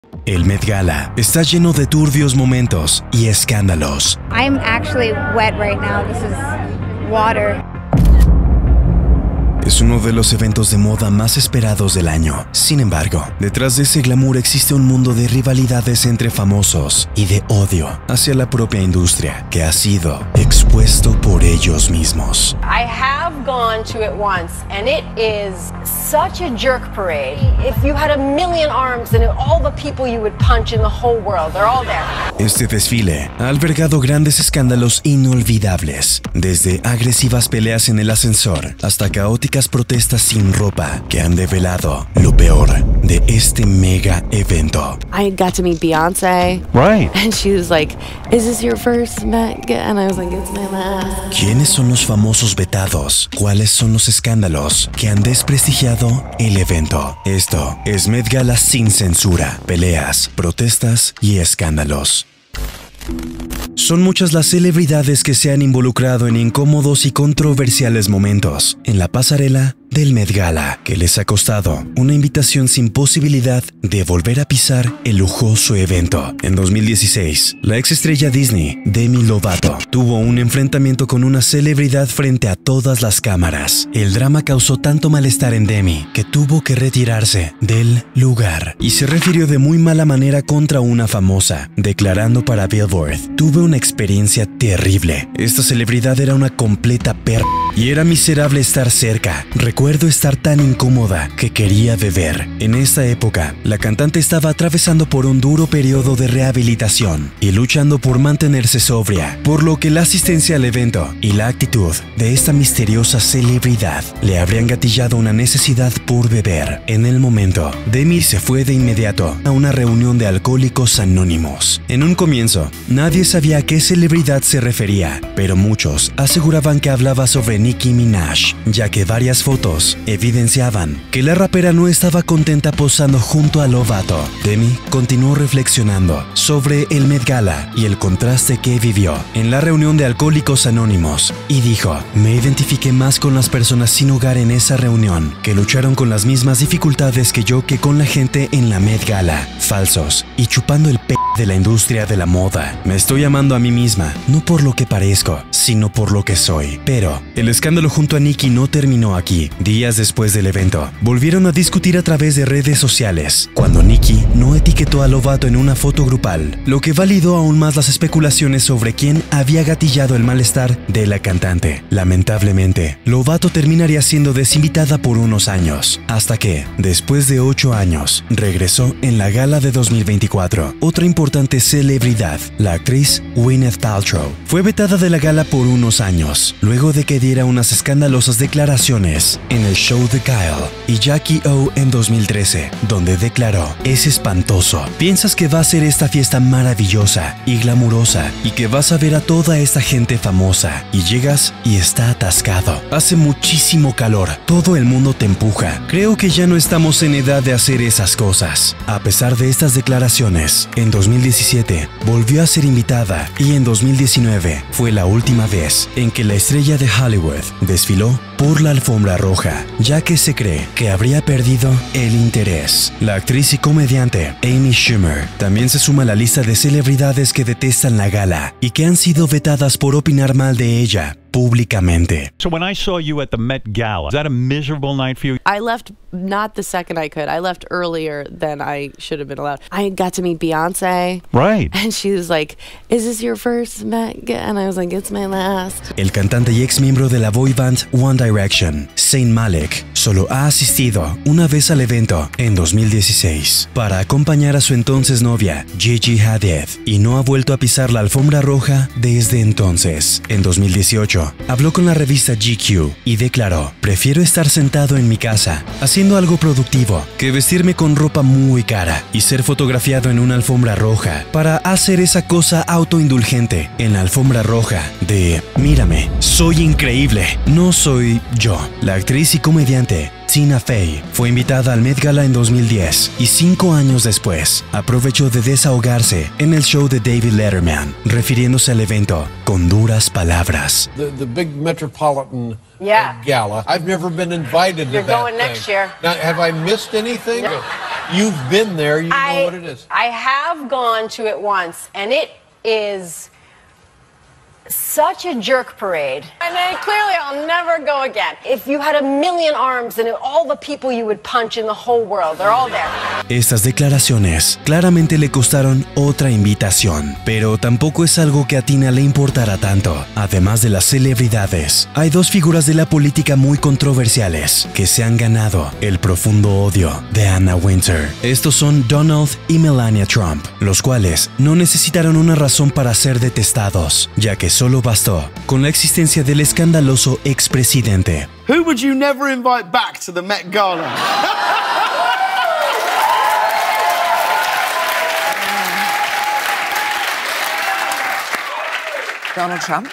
El Met Gala está lleno de turbios momentos y escándalos. I'm actually wet right now. This is water. Es uno de los eventos de moda más esperados del año. Sin embargo, detrás de ese glamour existe un mundo de rivalidades entre famosos y de odio hacia la propia industria que ha sido expuesto por ellos mismos. I have gone to it once and it is such a jerk parade. If you had a million arms and all the people you would punch in the whole world, they're all there. Este desfile ha albergado grandes escándalos inolvidables, desde agresivas peleas en el ascensor hasta caóticas protestas sin ropa que han develado lo peor de este mega evento. I got to meet Beyonce. Right. And she was like, "Is this your first Met Gala?" And I was like, "It's my last." ¿Quiénes son los famosos vetados? ¿Cuáles son los escándalos que han desprestigiado el evento? Esto es Met Gala sin censura, peleas, protestas y escándalos. Son muchas las celebridades que se han involucrado en incómodos y controversiales momentos en la pasarela del Met Gala, que les ha costado una invitación sin posibilidad de volver a pisar el lujoso evento. En 2016, la exestrella Disney, Demi Lovato, tuvo un enfrentamiento con una celebridad frente a todas las cámaras. El drama causó tanto malestar en Demi que tuvo que retirarse del lugar y se refirió de muy mala manera contra una famosa, declarando para Billboard: "Tuve una experiencia terrible. Esta celebridad era una completa perra y era miserable estar cerca. Recuerdo estar tan incómoda que quería beber". En esta época, la cantante estaba atravesando por un duro periodo de rehabilitación y luchando por mantenerse sobria, por lo que la asistencia al evento y la actitud de esta misteriosa celebridad le habrían gatillado una necesidad por beber. En el momento, Demi se fue de inmediato a una reunión de Alcohólicos Anónimos. En un comienzo, nadie sabía a qué celebridad se refería, pero muchos aseguraban que hablaba sobre Nicki Minaj, ya que varias fotos evidenciaban que la rapera no estaba contenta posando junto a Lovato. Demi continuó reflexionando sobre el Met Gala y el contraste que vivió en la reunión de Alcohólicos Anónimos y dijo: "Me identifiqué más con las personas sin hogar en esa reunión, que lucharon con las mismas dificultades que yo, que con la gente en la Met Gala, falsos y chupando el de la industria de la moda. Me estoy amando a mí misma, no por lo que parezco, sino por lo que soy". Pero el escándalo junto a Nicki no terminó aquí. Días después del evento, volvieron a discutir a través de redes sociales, cuando Nicki no etiquetó a Lovato en una foto grupal, lo que validó aún más las especulaciones sobre quién había gatillado el malestar de la cantante. Lamentablemente, Lovato terminaría siendo desinvitada por unos años, hasta que, después de 8 años, regresó en la gala de 2024. Otra importante celebridad, la actriz Gwyneth Paltrow, fue vetada de la gala por unos años, luego de que diera unas escandalosas declaraciones en el show de Kyle y Jackie O en 2013, donde declaró: "Es espantoso. Piensas que va a ser esta fiesta maravillosa y glamurosa y que vas a ver a toda esta gente famosa, y llegas y está atascado. Hace muchísimo calor, todo el mundo te empuja. Creo que ya no estamos en edad de hacer esas cosas". A pesar de estas declaraciones, en 2017 volvió a ser invitada y en 2019 fue la última vez en que la estrella de Hollywood desfiló por la alfombra roja, ya que se cree que habría perdido el interés. La actriz y comediante Amy Schumer también se suma a la lista de celebridades que detestan la gala y que han sido vetadas por opinar mal de ella públicamente. So when I saw you at the Met Gala, is that a miserable night for you? I left not the second I could. I left earlier than I should have been allowed. I got to meet Beyonce. Right. And she was like, "Is this your first Met Gala?" And I was like, "It's my last." El cantante y ex miembro de la boy band One Direction, Zayn Malik, solo ha asistido una vez al evento en 2016 para acompañar a su entonces novia, Gigi Hadid, y no ha vuelto a pisar la alfombra roja desde entonces. En 2018, habló con la revista GQ y declaró: "Prefiero estar sentado en mi casa, haciendo algo productivo, que vestirme con ropa muy cara y ser fotografiado en una alfombra roja para hacer esa cosa autoindulgente en la alfombra roja de mírame, soy increíble, no soy yo". La actriz y comediante Tina Fey fue invitada al Met Gala en 2010 y 5 años después aprovechó de desahogarse en el show de David Letterman, refiriéndose al evento con duras palabras. The big Metropolitan Gala. I've never been invited to that You're going thing. next year. Now, have I missed anything? No. You've been there. You know what it is. I have gone to it once, and it is such a jerk parade. And then clearly I'll never go again. If you had a million arms and all the people you would punch in the whole world, they're all there. Estas declaraciones claramente le costaron otra invitación, pero tampoco es algo que a Tina le importara tanto. Además de las celebridades, hay dos figuras de la política muy controversiales que se han ganado el profundo odio de Anna Wintour. Estos son Donald y Melania Trump, los cuales no necesitaron una razón para ser detestados, ya que solo bastó con la existencia del escandaloso expresidente. Who would you never invite back to the Met Gala? Donald Trump.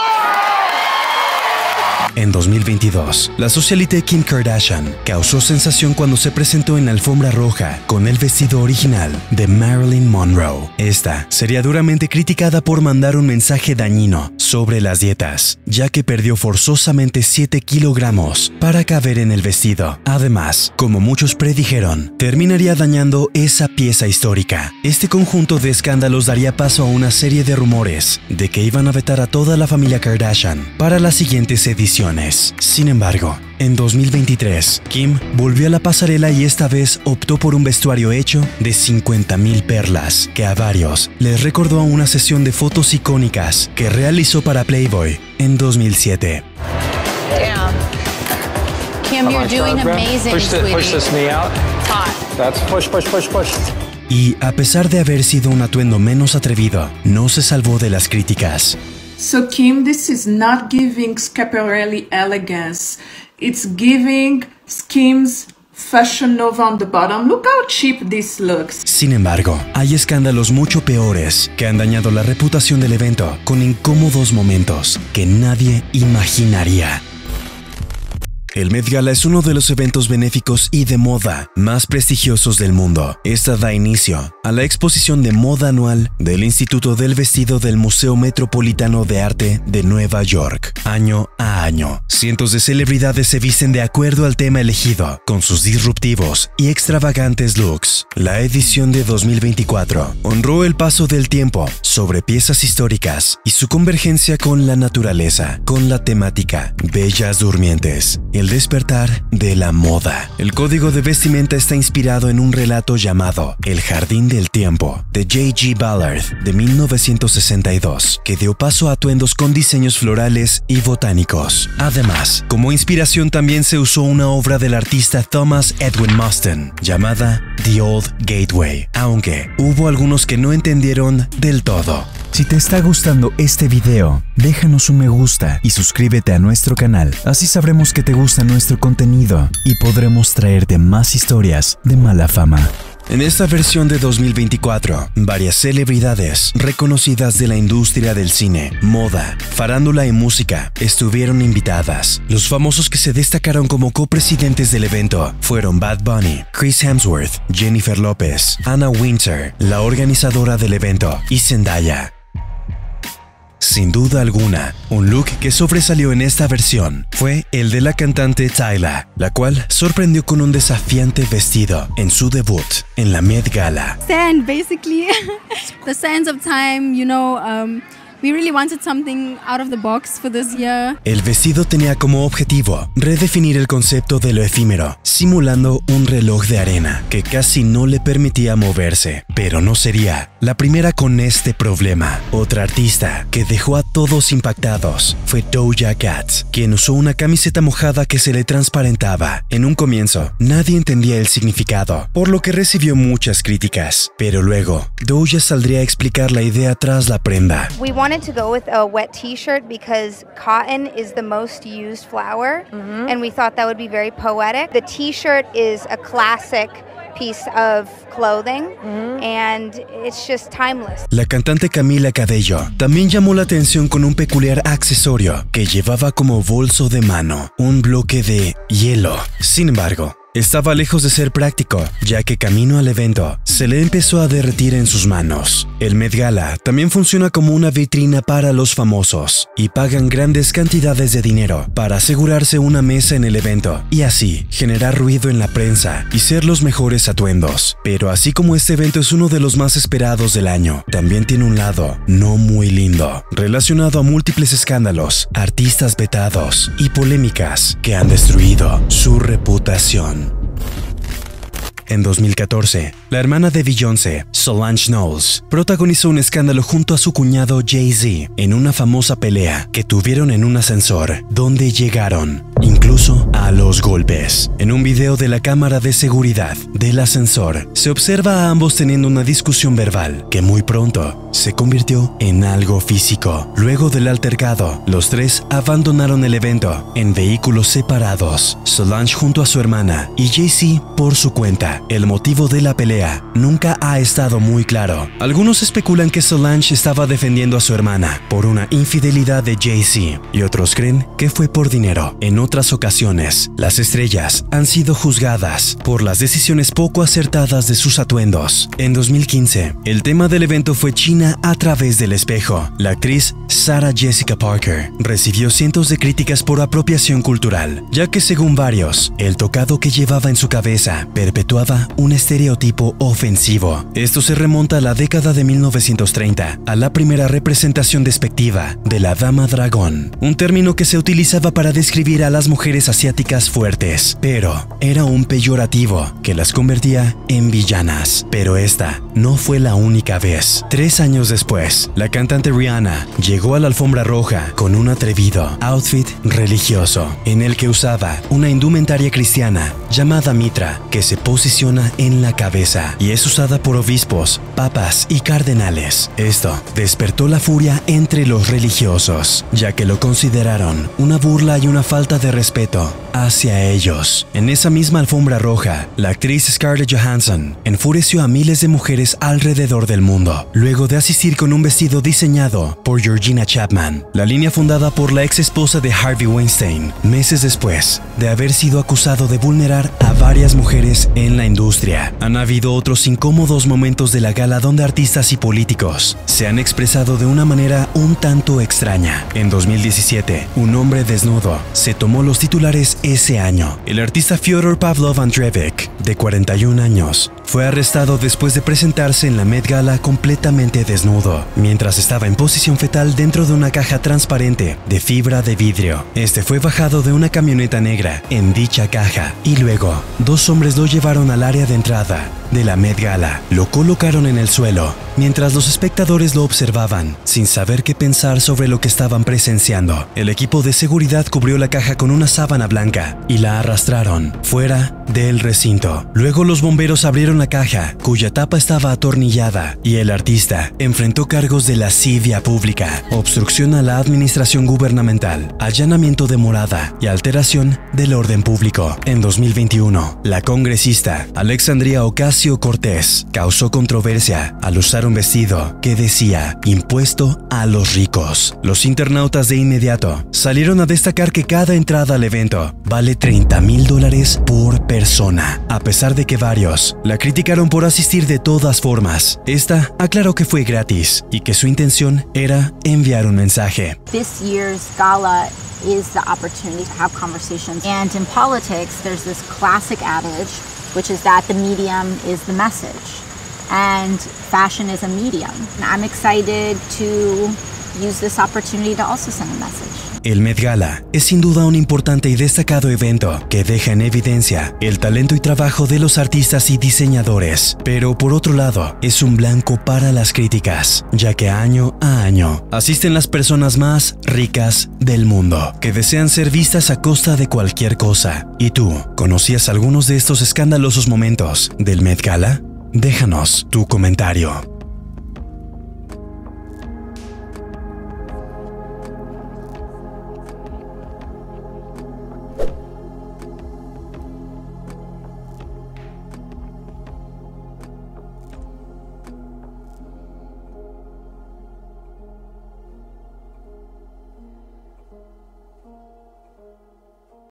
En 2022, la socialite Kim Kardashian causó sensación cuando se presentó en la alfombra roja con el vestido original de Marilyn Monroe. Esta sería duramente criticada por mandar un mensaje dañino sobre las dietas, ya que perdió forzosamente 7 kilogramos para caber en el vestido. Además, como muchos predijeron, terminaría dañando esa pieza histórica. Este conjunto de escándalos daría paso a una serie de rumores de que iban a vetar a toda la familia Kardashian para las siguientes ediciones. Sin embargo, en 2023, Kim volvió a la pasarela y esta vez optó por un vestuario hecho de 50,000 perlas, que a varios les recordó a una sesión de fotos icónicas que realizó para Playboy en 2007. Damn. Kim, you're doing amazing, sweetie. Push this knee out. It's hot. That's push. Y a pesar de haber sido un atuendo menos atrevido, no se salvó de las críticas. So Kim, this is not giving Schiaparelli elegance. It's giving Kim's Fashion Nova on the bottom. Look how cheap this looks. Sin embargo, hay escándalos mucho peores que han dañado la reputación del evento con incómodos momentos que nadie imaginaría. El Met Gala es uno de los eventos benéficos y de moda más prestigiosos del mundo. Esta da inicio a la exposición de moda anual del Instituto del Vestido del Museo Metropolitano de Arte de Nueva York. Año a año, cientos de celebridades se visten de acuerdo al tema elegido, con sus disruptivos y extravagantes looks. La edición de 2024 honró el paso del tiempo sobre piezas históricas y su convergencia con la naturaleza, con la temática Bellas Durmientes. El despertar de la moda. El código de vestimenta está inspirado en un relato llamado El Jardín del Tiempo, de J.G. Ballard, de 1962, que dio paso a atuendos con diseños florales y botánicos. Además, como inspiración también se usó una obra del artista Thomas Edwin Muston, llamada The Old Gateway, aunque hubo algunos que no entendieron del todo. Si te está gustando este video, déjanos un me gusta y suscríbete a nuestro canal, así sabremos que te gusta nuestro contenido y podremos traerte más historias de mala fama. En esta versión de 2024, varias celebridades reconocidas de la industria del cine, moda, farándula y música estuvieron invitadas. Los famosos que se destacaron como copresidentes del evento fueron Bad Bunny, Chris Hemsworth, Jennifer Lopez, Anna Wintour, la organizadora del evento, y Zendaya. Sin duda alguna, un look que sobresalió en esta versión fue el de la cantante Tyla, la cual sorprendió con un desafiante vestido en su debut en la Met Gala. Sand, basically, the sands of time, you know, we really wanted something out of the box for this year. El vestido tenía como objetivo redefinir el concepto de lo efímero, simulando un reloj de arena que casi no le permitía moverse. Pero no sería la primera con este problema. Otra artista que dejó a todos impactados fue Doja Cat, quien usó una camiseta mojada que se le transparentaba. En un comienzo, nadie entendía el significado, por lo que recibió muchas críticas. Pero luego, Doja saldría a explicar la idea tras la prenda. We wanted to go with a wet t-shirt because cotton is the most used flower, and we thought that would be very poetic. The t-shirt is a classic piece of clothing, and it's just timeless. La cantante Camila Cabello también llamó la atención con un peculiar accesorio que llevaba como bolso de mano, un bloque de hielo. Sin embargo, estaba lejos de ser práctico, ya que camino al evento se le empezó a derretir en sus manos. El Met Gala también funciona como una vitrina para los famosos y pagan grandes cantidades de dinero para asegurarse una mesa en el evento y así generar ruido en la prensa y ser los mejores atuendos. Pero así como este evento es uno de los más esperados del año, también tiene un lado no muy lindo, relacionado a múltiples escándalos, artistas vetados y polémicas que han destruido su reputación. En 2014, la hermana de Beyoncé, Solange Knowles, protagonizó un escándalo junto a su cuñado Jay-Z en una famosa pelea que tuvieron en un ascensor, donde llegaron incluso a los golpes. En un video de la cámara de seguridad del ascensor, se observa a ambos teniendo una discusión verbal que muy pronto se convirtió en algo físico. Luego del altercado, los tres abandonaron el evento en vehículos separados, Solange junto a su hermana y Jay-Z por su cuenta. El motivo de la pelea nunca ha estado muy claro. Algunos especulan que Solange estaba defendiendo a su hermana por una infidelidad de Jay-Z y otros creen que fue por dinero. En otras ocasiones, las estrellas han sido juzgadas por las decisiones poco acertadas de sus atuendos. En 2015, el tema del evento fue China a través del espejo. La actriz Sarah Jessica Parker recibió cientos de críticas por apropiación cultural, ya que según varios, el tocado que llevaba en su cabeza perpetuaba un estereotipo ofensivo. Esto se remonta a la década de 1930, a la primera representación despectiva de la dama dragón, un término que se utilizaba para describir a las mujeres asiáticas fuertes, pero era un peyorativo que las convertía en villanas. Pero esta no fue la única vez. 3 años después, la cantante Rihanna llegó a la alfombra roja con un atrevido outfit religioso, en el que usaba una indumentaria cristiana llamada mitra, que se posiciona en la cabeza y es usada por obispos, papas y cardenales. Esto despertó la furia entre los religiosos, ya que lo consideraron una burla y una falta de respeto hacia ellos. En esa misma alfombra roja, la actriz Scarlett Johansson enfureció a miles de mujeres alrededor del mundo, luego de asistir con un vestido diseñado por Georgina Chapman, la línea fundada por la ex esposa de Harvey Weinstein, meses después de haber sido acusado de vulnerar a varias mujeres en la industria. Han habido otros incómodos momentos de la gala donde artistas y políticos se han expresado de una manera un tanto extraña. En 2017, un hombre desnudo se tomó los titulares ese año. El artista Fyodor Pavlov Andreevich, de 41 años, fue arrestado después de presentarse en la Met Gala completamente desnudo, mientras estaba en posición fetal dentro de una caja transparente de fibra de vidrio. Este fue bajado de una camioneta negra en dicha caja y luego 2 hombres lo llevaron al área de entrada de la Met Gala. Lo colocaron en el suelo mientras los espectadores lo observaban, sin saber qué pensar sobre lo que estaban presenciando. El equipo de seguridad cubrió la caja con una sábana blanca y la arrastraron fuera del recinto. Luego los bomberos abrieron la caja, cuya tapa estaba atornillada, y el artista enfrentó cargos de lascivia pública, obstrucción a la administración gubernamental, allanamiento de morada y alteración del orden público. En 2021, la congresista Alexandria Ocasio-Cortez causó controversia al usar un vestido que decía impuesto a los ricos. Los internautas de inmediato salieron a destacar que cada entrada al evento vale $30,000 por persona. A pesar de que varios la criticaron por asistir de todas formas, esta aclaró que fue gratis y que su intención era enviar un mensaje. This year's gala is the opportunity to have conversations. And in politics, there's this classic adage, which is that the medium is the message. And fashion is a medium. I'm excited to use this opportunity to also send a message. El Met Gala es sin duda un importante y destacado evento que deja en evidencia el talento y trabajo de los artistas y diseñadores, pero por otro lado es un blanco para las críticas, ya que año a año asisten las personas más ricas del mundo, que desean ser vistas a costa de cualquier cosa. ¿Y tú, conocías algunos de estos escandalosos momentos del Met Gala? Déjanos tu comentario.